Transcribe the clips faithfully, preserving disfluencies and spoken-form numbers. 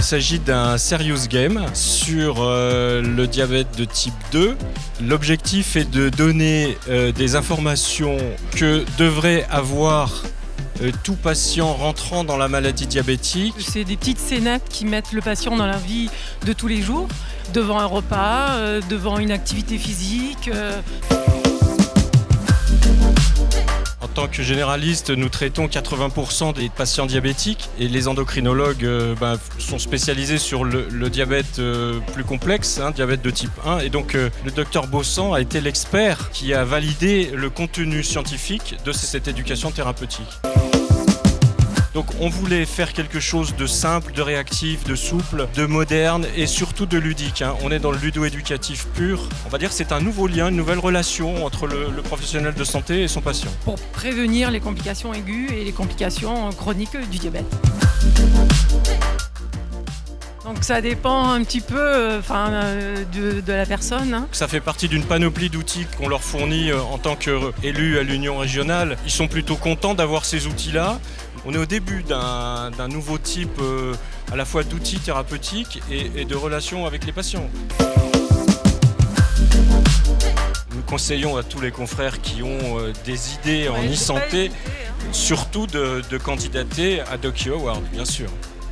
s'agit d'un serious game sur euh, le diabète de type deux. L'objectif est de donner euh, des informations que devrait avoir euh, tout patient rentrant dans la maladie diabétique. C'est des petites scénettes qui mettent le patient dans la vie de tous les jours, devant un repas, euh, devant une activité physique. Euh. En tant que généraliste, nous traitons quatre-vingts pour cent des patients diabétiques et les endocrinologues euh, ben, sont spécialisés sur le, le diabète euh, plus complexe, hein, diabète de type un. Et donc euh, le docteur Bossan a été l'expert qui a validé le contenu scientifique de cette éducation thérapeutique. Donc on voulait faire quelque chose de simple, de réactif, de souple, de moderne et surtout de ludique. Hein. On est dans le ludo-éducatif pur. On va dire que c'est un nouveau lien, une nouvelle relation entre le, le professionnel de santé et son patient. Pour prévenir les complications aiguës et les complications chroniques du diabète. Donc ça dépend un petit peu enfin, euh, de, de la personne. Hein. Ça fait partie d'une panoplie d'outils qu'on leur fournit euh, en tant qu'élus à l'Union régionale. Ils sont plutôt contents d'avoir ces outils-là. On est au début d'un d'un nouveau type euh, à la fois d'outils thérapeutiques et, et de relations avec les patients. Nous conseillons à tous les confrères qui ont euh, des idées en e-santé, surtout de, de candidater à DocU Award, bien sûr.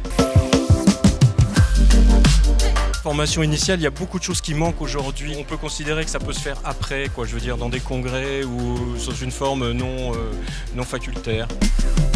Formation initiale, il y a beaucoup de choses qui manquent aujourd'hui. On peut considérer que ça peut se faire après, quoi, je veux dire, dans des congrès ou sous une forme non, euh, non facultaire.